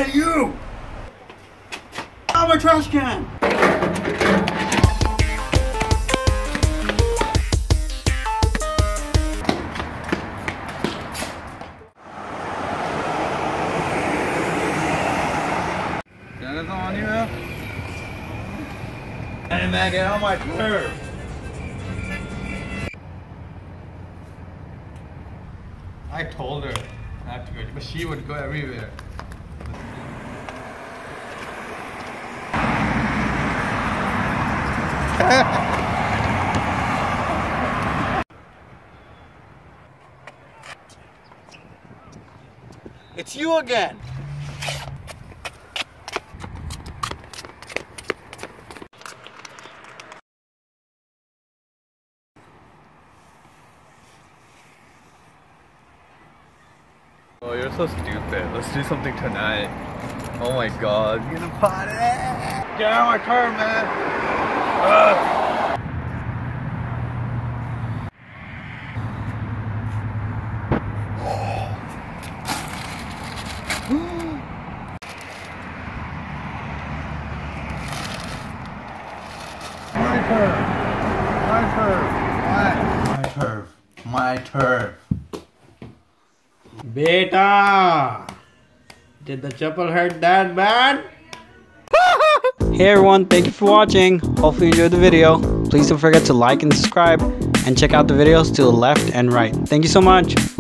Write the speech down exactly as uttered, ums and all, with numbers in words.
Hey, you! Out my trash can! That's on you, man. Hey, man, get on my curve. I told her not to go, but she would go everywhere. It's you again! Oh, you're so stupid. Let's do something tonight. Oh my god, we're gonna party! Get out of my car, man! Ugh. My turf! My turf! My, my turf! My turf! Beta! Did the chapel hurt that bad? Hey everyone, thank you for watching. Hopefully you enjoyed the video. Please don't forget to like and subscribe and check out the videos to the left and right. Thank you so much.